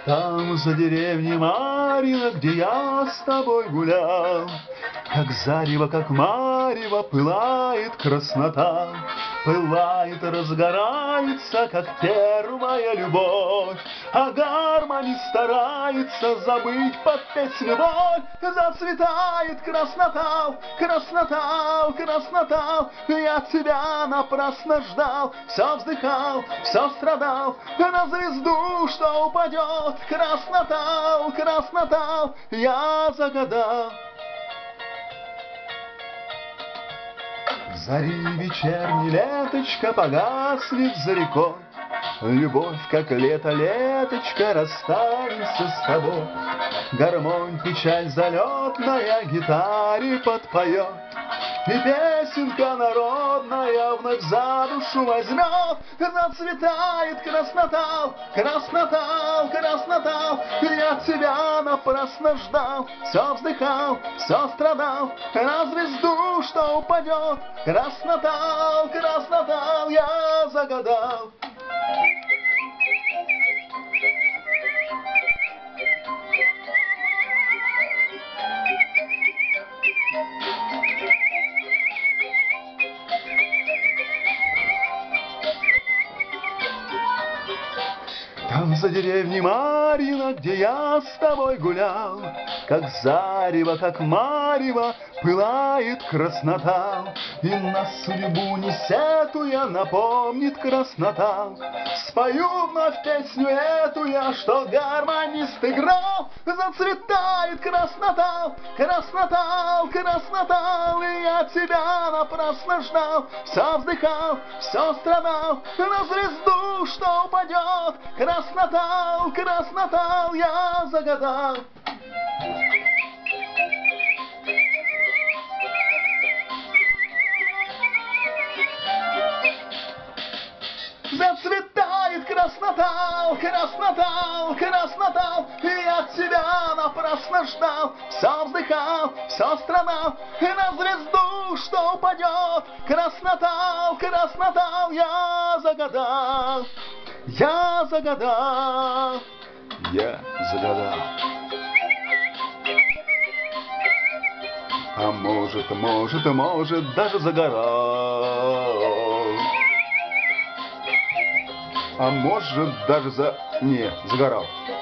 Там за деревней Марьино, где я с тобой гулял, как зарево, как марево, пылает краснота, пылает и разгорается, как первая любовь, а гармони старается забыть под песню боль. Зацветает краснота, краснота, краснота, я тебя напрасно ждал, все вздыхал, все страдал, на звезду, что упадет. Краснота, краснота, я загадал. В зари вечерней леточка погаснет за рекой, любовь, как лето, леточка, расстанется с тобой. Гармонь, печаль залетная, гитаре подпоет, и песенка народная вновь за душу возьмет. Зацветает краснота, краснота, краснота, я тебя напрасно ждал, все вздыхал, все страдал, на звезду, что упадет. Краснота, краснота, я загадал. Там за деревней Марьино, где я с тобой гулял, как зарево, как марево, пылает краснота, и на судьбу не сетуя напомнит краснота. Спою вновь песню эту я, что гармонист играл. Зацветает краснота, краснота, краснота, и я тебя напрасно ждал, все вздыхал, все страдал, на звезду, что упадет. Краснота, краснота, я загадал. Зацветает краснота, краснота, краснота, и я тебя напрасно ждал, все вздыхал, все страдал, и на звезду, что упадет. Краснота, краснота, я загадал, я загадал, я загадал. А может, даже загорал. А может, даже Не, загорал.